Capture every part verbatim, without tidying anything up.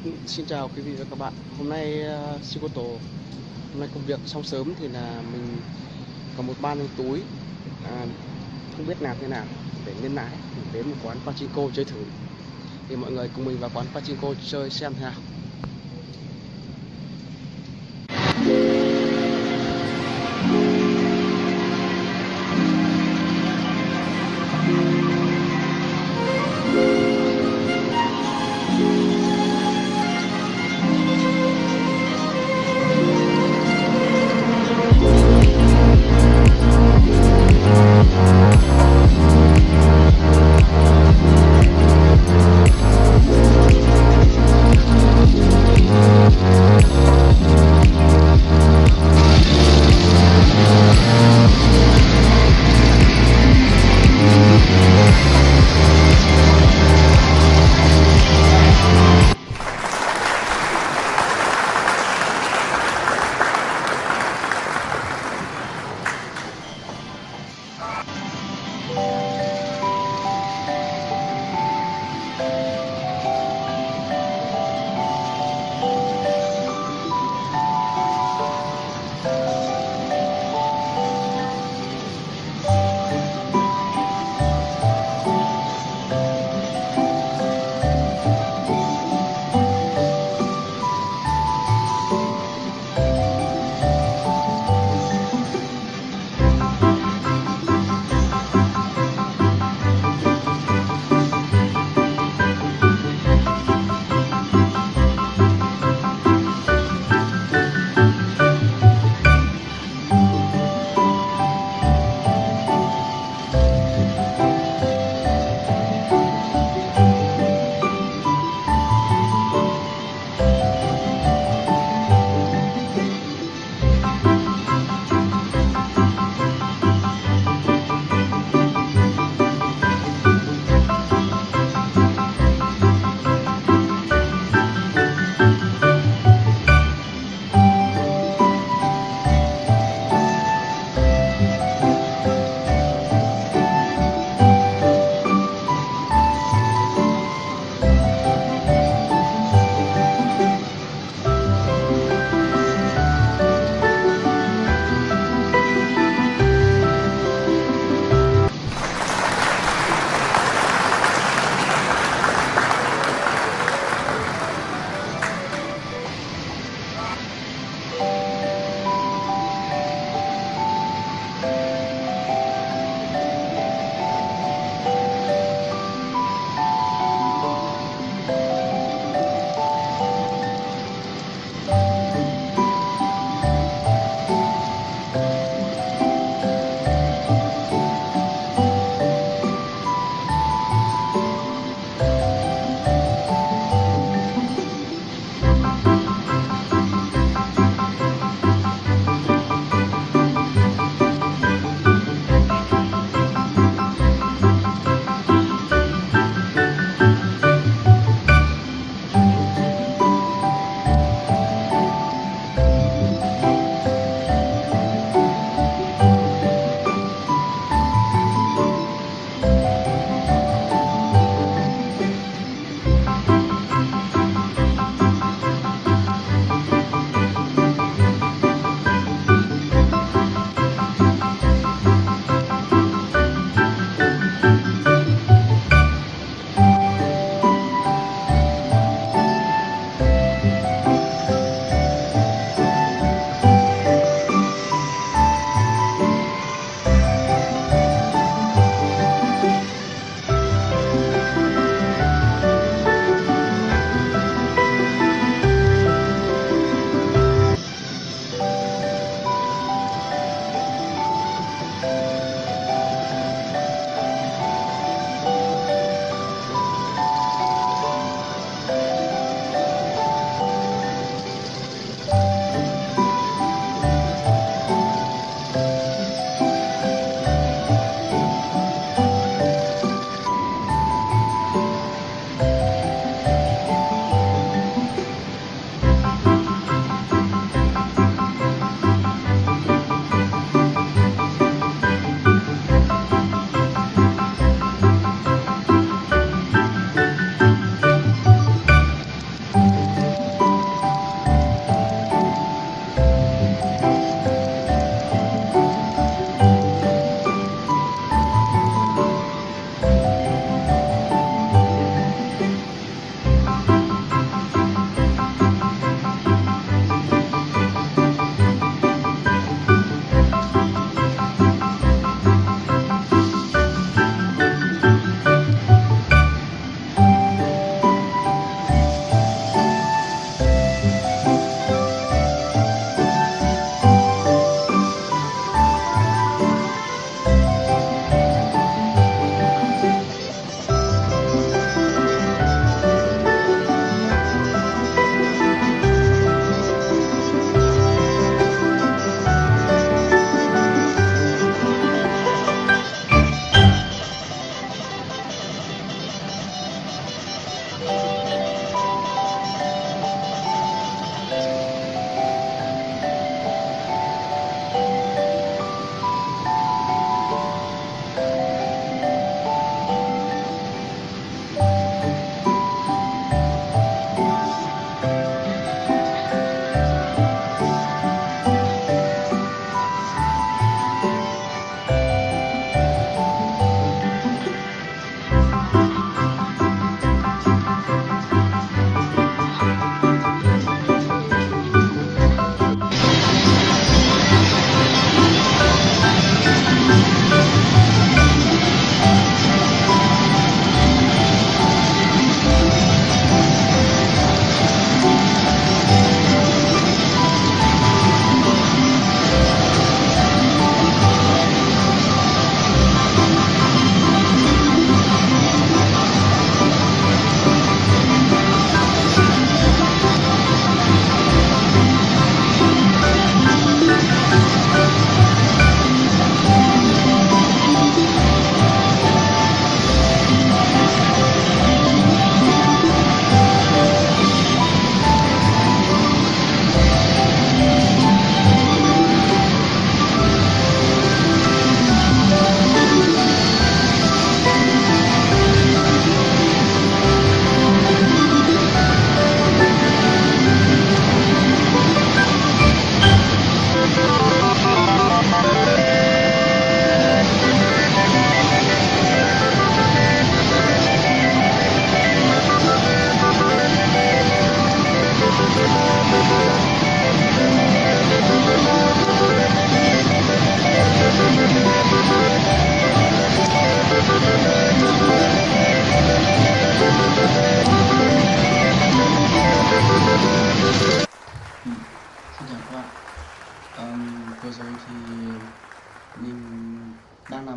Xin chào quý vị và các bạn. Hôm nay uh, Sikoto, hôm nay công việc xong sớm thì là mình có một ban trong túi, à, không biết làm thế nào để nhân lãi thì đến một quán pachinko chơi thử. Thì mọi người cùng mình vào quán pachinko chơi xem thế nào.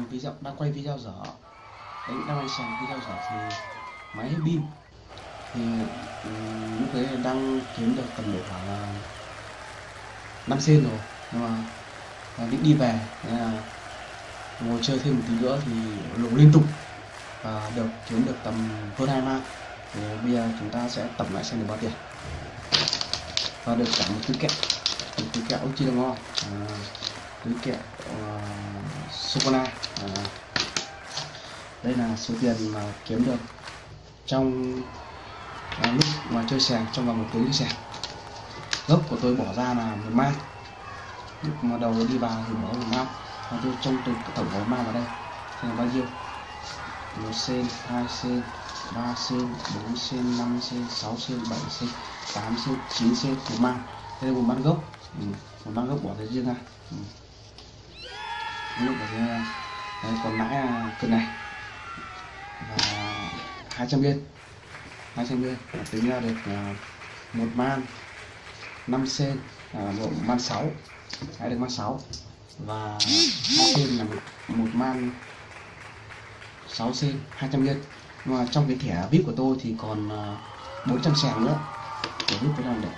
xem video, đang quay video dở đấy, đang quay xem video dở thì máy hết pin, thì um, lúc đấy đang kiếm được tầm độ khoảng là năm sen rồi, nhưng mà là định đi về nên là ngồi chơi thêm một tí nữa thì lục liên tục và được kiếm được tầm hơn hai ma. Thì bây giờ chúng ta sẽ tập lại xem được bao tiền, và được cả một túi kẹo, một túi kẹo chi là ngon, à, túi kẹo uh, sô cô la. À, đây là số tiền mà kiếm được trong à, lúc mà chơi sàng, trong vòng một tiếng chơi sàng. Gốc của tôi bỏ ra là một man, lúc mà đầu đi vào thì bỏ một man, và tôi trong tôi tổng bỏ man vào đây xem là bao nhiêu: một sen, hai sen, ba sen, bốn sen, năm sen, sáu sen, bảy sen, tám sen, chín sen, một man. Đây là một man gốc, ừ, một man gốc bỏ ra riêng ra, ừ. Lúc bỏ ra đấy, còn lãi là cân này và hai trăm viên, hai trăm viên tính ra được uh, một man năm sen, à, một man sáu, hãy được man sáu, và hai sen là một, một man sáu sen, hai trăm viên. Mà trong cái thẻ vê i pê của tôi thì còn uh, bốn trăm sàng nữa để vê i pê tôi làm để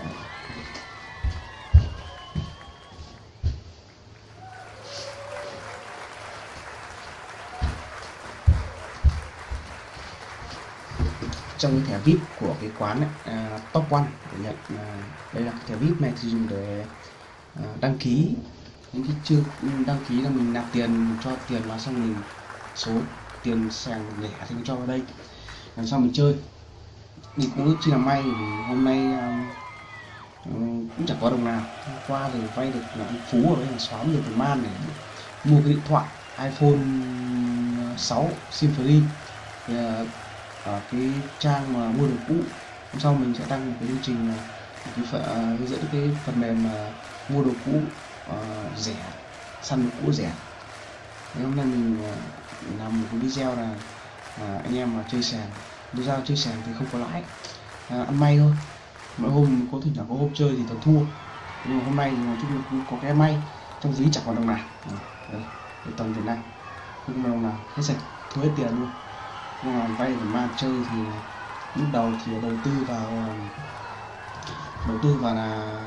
trong cái thẻ vê i pê của cái quán này, uh, top one để nhận. Uh, đây là thẻ vê i pê này thì dùng để uh, đăng ký. Những cái chưa đăng ký là mình nạp tiền, cho tiền vào xong mình số tiền sàng lẻ thì mình cho vào đây, làm sao mình chơi. Mình cũng chỉ là may vì hôm nay um, cũng chẳng có đồng nào. Hôm qua thì vay được là anh Phú ở bên hàng xóm được một man để mua cái điện thoại iPhone sáu sim free. Thì, uh, ở cái trang mà mua đồ cũ, hôm sau mình sẽ đăng một cái chương trình, cái phần, uh, hướng dẫn cái phần mềm uh, mua đồ cũ uh, rẻ, săn đồ cũ rẻ. Thế hôm nay mình uh, làm một cái video là uh, anh em mà chơi sàn, đi ra chơi sàn thì không có lãi, uh, ăn may thôi. Mỗi hôm có thỉnh thoảng có hôm chơi thì toàn thua, nhưng mà hôm nay thì nói chung là cũng có cái may, trong ví chẳng còn đồng nào. Đây, đây tầm Việt Nam không có đồng nào, hết sạch, thua hết tiền luôn. Nhưng mà vay để man chơi thì lúc đầu thì đầu tư vào đầu tư vào là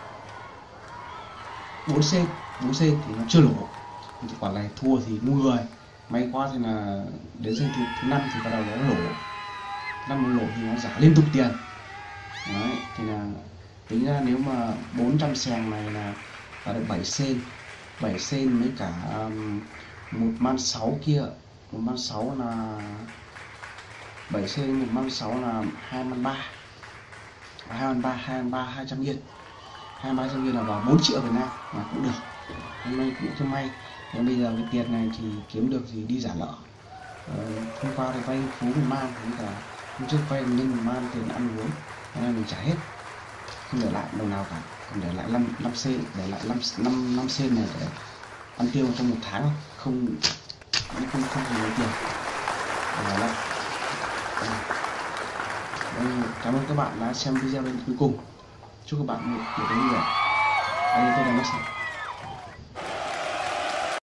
bốn sen, bốn sen thì nó chưa lỗ. Quả này thua thì mua người, may quá thì là đến sen thứ, thứ năm thì bắt đầu nó lỗ, năm nó lỗ thì nó giả liên tục tiền. Đấy, thì là tính ra nếu mà bốn trăm sàng này là vào được bảy sen, bảy sen với cả um, một man sáu kia, một man sáu là bảy sen, một man sáu là hai man ba, hai man ba, hai man ba, hai trăm viên, hai ba trăm viên là vào bốn triệu Việt Nam mà cũng được. Hôm nay cũng cho may. Nên bây giờ cái tiền này thì kiếm được thì đi giả nợ. Ờ, hôm qua thì vay Phú một man, cũng cả hôm trước vay Linh một man tiền ăn uống, hôm nay mình trả hết, không để lại đồng nào cả, còn để lại năm năm sen, để lại năm năm năm sen này để ăn tiêu trong một tháng, không không không không lấy tiền. Đấy. Cảm ơn các bạn đã xem video đến cuối cùng. Chúc các bạn một buổi tối vui vẻ. Anh tôi là Max.